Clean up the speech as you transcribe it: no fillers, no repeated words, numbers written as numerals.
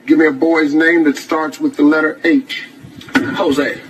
Give me a boy's name that starts with the letter H. Jose.